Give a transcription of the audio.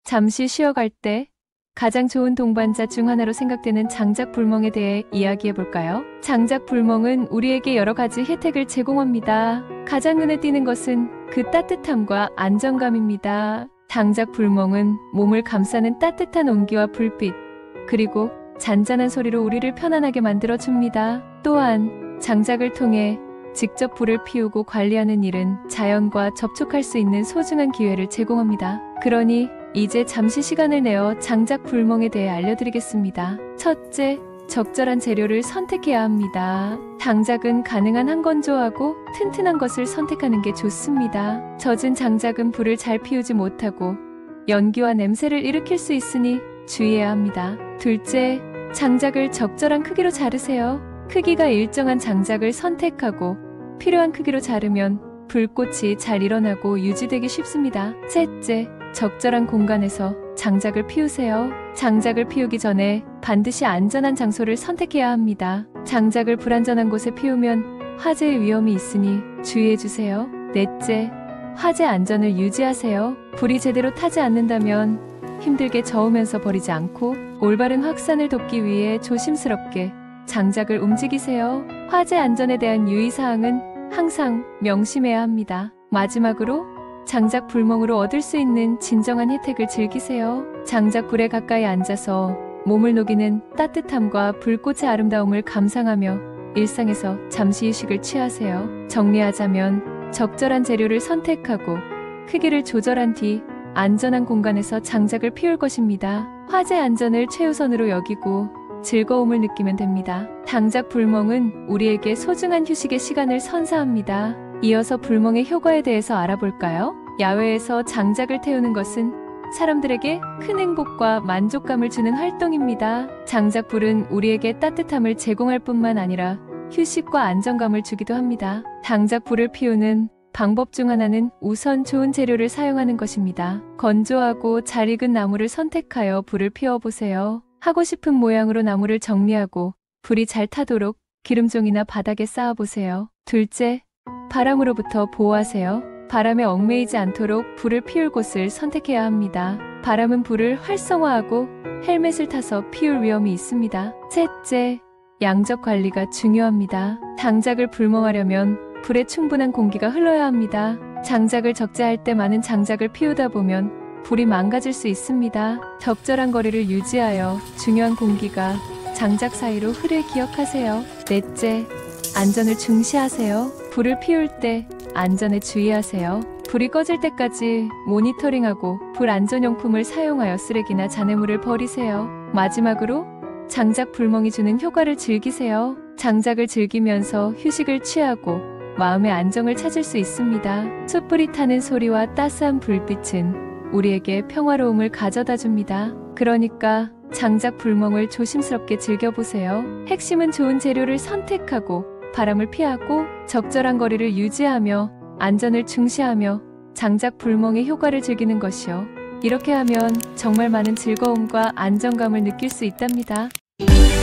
잠시 쉬어갈 때 가장 좋은 동반자 중 하나로 생각되는 장작불멍에 대해 이야기해 볼까요? 장작불멍은 우리에게 여러 가지 혜택을 제공합니다. 가장 눈에 띄는 것은 그 따뜻함과 안정감입니다. 장작불멍은 몸을 감싸는 따뜻한 온기와 불빛, 그리고 잔잔한 소리로 우리를 편안하게 만들어줍니다. 또한 장작을 통해 직접 불을 피우고 관리하는 일은 자연과 접촉할 수 있는 소중한 기회를 제공합니다. 그러니 이제 잠시 시간을 내어 장작불멍에 대해 알려드리겠습니다. 첫째, 적절한 재료를 선택해야 합니다. 장작은 가능한 한 건조하고 튼튼한 것을 선택하는 게 좋습니다. 젖은 장작은 불을 잘 피우지 못하고 연기와 냄새를 일으킬 수 있으니 주의해야 합니다. 둘째, 장작을 적절한 크기로 자르세요. 크기가 일정한 장작을 선택하고 필요한 크기로 자르면 불꽃이 잘 일어나고 유지되기 쉽습니다. 셋째, 적절한 공간에서 장작을 피우세요. 장작을 피우기 전에 반드시 안전한 장소를 선택해야 합니다. 장작을 불안전한 곳에 피우면 화재의 위험이 있으니 주의해주세요. 넷째, 화재 안전을 유지하세요. 불이 제대로 타지 않는다면 힘들게 저으면서 버리지 않고 올바른 확산을 돕기 위해 조심스럽게 장작을 움직이세요. 화재 안전에 대한 유의사항은 항상 명심해야 합니다. 마지막으로 장작 불멍으로 얻을 수 있는 진정한 혜택을 즐기세요. 장작 불에 가까이 앉아서 몸을 녹이는 따뜻함과 불꽃의 아름다움을 감상하며 일상에서 잠시 휴식을 취하세요. 정리하자면 적절한 재료를 선택하고 크기를 조절한 뒤 안전한 공간에서 장작을 피울 것입니다. 화재 안전을 최우선으로 여기고 즐거움을 느끼면 됩니다. 장작 불멍은 우리에게 소중한 휴식의 시간을 선사합니다. 이어서 불멍의 효과에 대해서 알아볼까요? 야외에서 장작을 태우는 것은 사람들에게 큰 행복과 만족감을 주는 활동입니다. 장작불은 우리에게 따뜻함을 제공할 뿐만 아니라 휴식과 안정감을 주기도 합니다. 장작불을 피우는 방법 중 하나는 우선 좋은 재료를 사용하는 것입니다. 건조하고 잘 익은 나무를 선택하여 불을 피워보세요. 하고 싶은 모양으로 나무를 정리하고 불이 잘 타도록 기름종이나 바닥에 쌓아보세요. 둘째, 바람으로부터 보호하세요. 바람에 얽매이지 않도록 불을 피울 곳을 선택해야 합니다. 바람은 불을 활성화하고 헬멧을 타서 피울 위험이 있습니다. 셋째, 양적 관리가 중요합니다. 장작을 불멍하려면 불에 충분한 공기가 흘러야 합니다. 장작을 적재할 때 많은 장작을 피우다 보면 불이 망가질 수 있습니다. 적절한 거리를 유지하여 중요한 공기가 장작 사이로 흐를 기억하세요. 넷째, 안전을 중시하세요. 불을 피울 때 안전에 주의하세요. 불이 꺼질 때까지 모니터링하고 불 안전용품을 사용하여 쓰레기나 잔해물을 버리세요. 마지막으로 장작 불멍이 주는 효과를 즐기세요. 장작을 즐기면서 휴식을 취하고 마음의 안정을 찾을 수 있습니다. 숯불이 타는 소리와 따스한 불빛은 우리에게 평화로움을 가져다 줍니다. 그러니까 장작 불멍을 조심스럽게 즐겨보세요. 핵심은 좋은 재료를 선택하고 바람을 피하고 적절한 거리를 유지하며 안전을 중시하며 장작 불멍의 효과를 즐기는 것이요. 이렇게 하면 정말 많은 즐거움과 안정감을 느낄 수 있답니다.